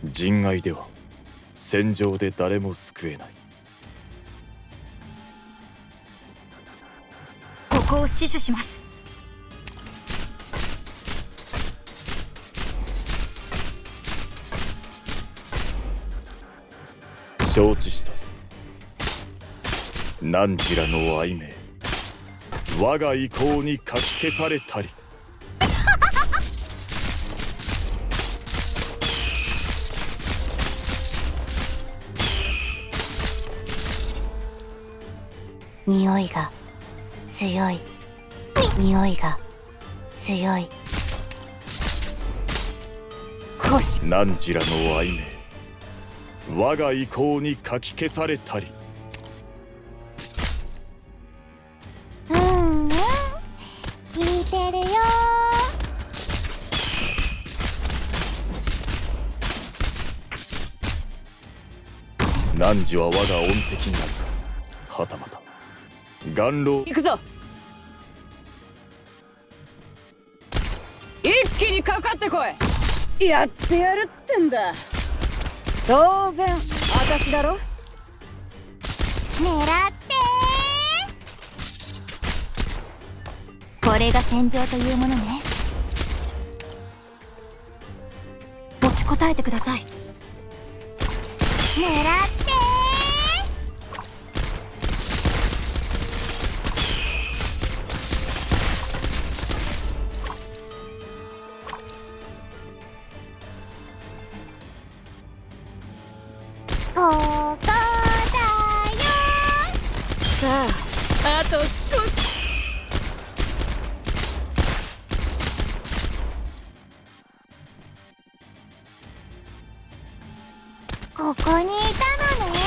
人外では戦場で誰も救えない。 ここを死守します。 承知した。汝らの愛名、我が意向にかき消されたり。 匂いが強い。匂いが強い。 汝らの愛名、我が意向にかき消されたり。 聞いてるよ。 汝は我が恩敵になるか、はたまた元老。 行くぞ。一気にかかってこい。やってやるってんだ。当然私だろ。 狙ってー。これが戦場というものね。 持ちこたえてください。 狙ってー。ここだよ。 さあ、あと少し。 ここにいたのね。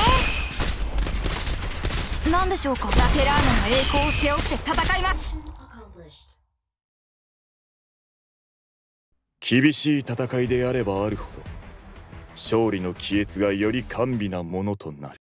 何でしょうか。ラテラーナの栄光を背負って戦います。 厳しい戦いであればあるほど、勝利の帰悦がより甘美なものとなる。